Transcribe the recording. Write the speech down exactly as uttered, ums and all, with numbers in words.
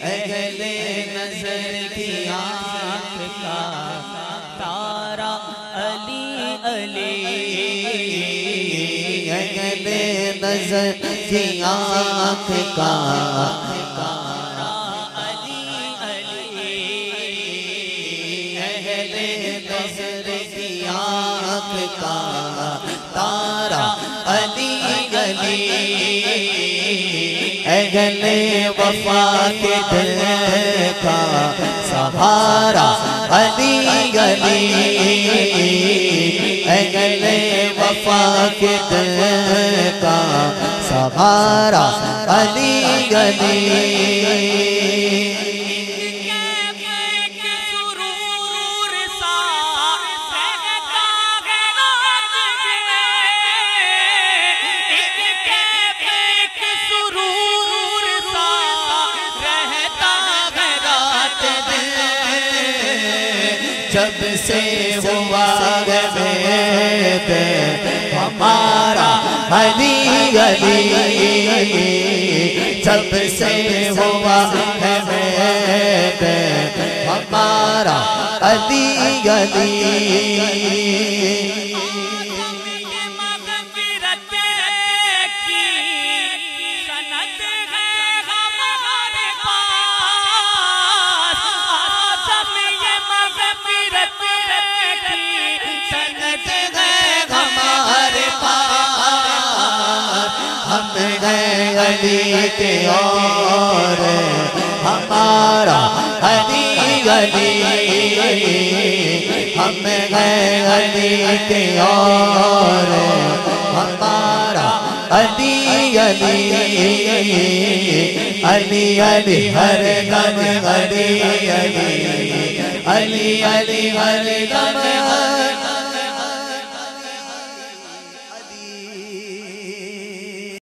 اہل نظر کی آنکھ کا تارا علی علی اہل نظر کی آنکھ کا تارا علی علی اہل نظر کی آنکھ کا تارا علی علی اہل وفا کے دل کا سہارا علی علی اہل وفا کے دل کا سہارا علی علی جب سے ہوا غیب ہمارا علی علی جب سے ہوا غیب ہمارا علی علی علی کے اور ہمارا علی علی ہم ہیں علی کے اور ہمارا علی علی علی علی ہر دم علی علی علی علی ہر دم